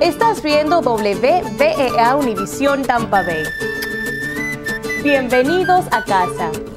Estás viendo WBEA Univisión Tampa Bay. Bienvenidos a casa.